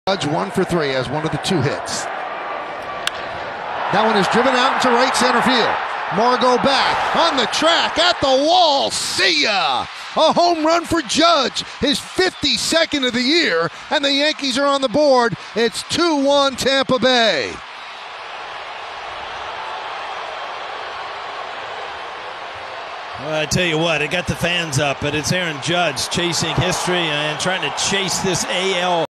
Judge 1 for 3 has one of the 2 hits. That one is driven out into right center field. Margot back on the track at the wall. See ya! A home run for Judge, his 52nd of the year, and the Yankees are on the board. It's 2-1 Tampa Bay. Well, I tell you what, it got the fans up, but it's Aaron Judge chasing history and trying to chase this AL